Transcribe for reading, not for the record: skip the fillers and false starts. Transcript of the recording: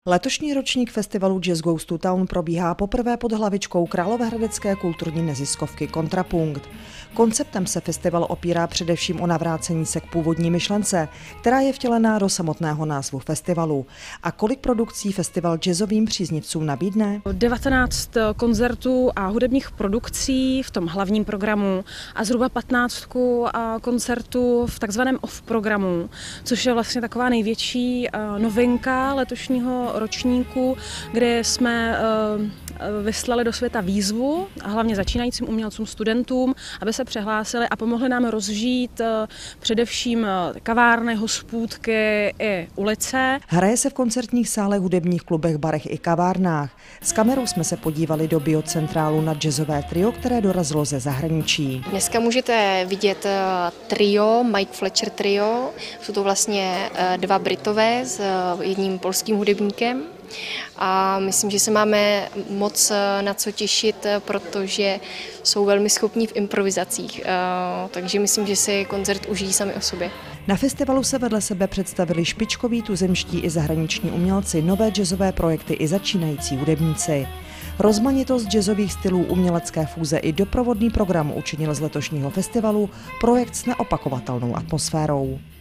Letošní ročník festivalu Jazz Goes to Town probíhá poprvé pod hlavičkou královéhradecké kulturní neziskovky Kontrapunkt. Konceptem se festival opírá především o navrácení se k původní myšlence, která je vtělená do samotného názvu festivalu. A kolik produkcí festival jazzovým příznivcům nabídne? 19 koncertů a hudebních produkcí v tom hlavním programu a zhruba 15 koncertů v takzvaném off programu, což je vlastně taková největší novinka letošního ročníku, kde jsme vyslali do světa výzvu, a hlavně začínajícím umělcům, studentům, aby se přihlásili a pomohli nám rozžít především kavárny, hospůdky i ulice. Hraje se v koncertních sálech, hudebních klubech, barech i kavárnách. S kamerou jsme se podívali do Biocentrálu na jazzové trio, které dorazilo ze zahraničí. Dneska můžete vidět trio, Mike Fletcher trio. Jsou to vlastně dva Britové s jedním polským hudebníkem. A myslím, že se máme moc na co těšit, protože jsou velmi schopní v improvizacích. Takže myslím, že si koncert užijí sami o sobě. Na festivalu se vedle sebe představili špičkoví tuzemští i zahraniční umělci, nové jazzové projekty i začínající hudebníci. Rozmanitost jazzových stylů, umělecké fúze i doprovodný program učinil z letošního festivalu projekt s neopakovatelnou atmosférou.